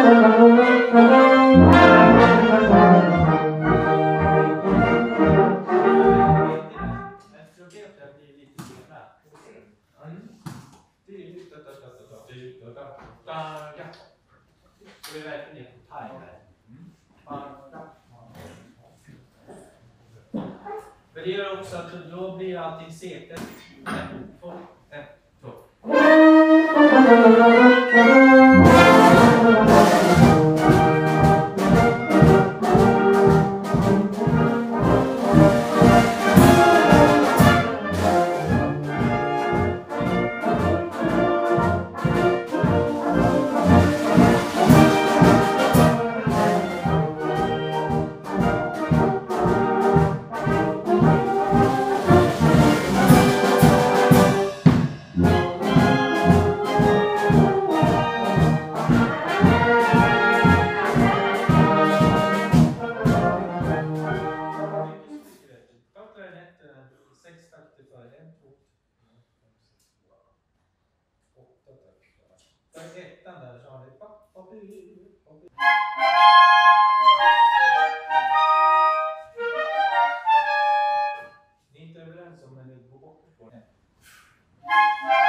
Men det gör också att då blir allting säkert. 1, 2, 1, 2. Ni är inte överens om när ni går bort ifrån det?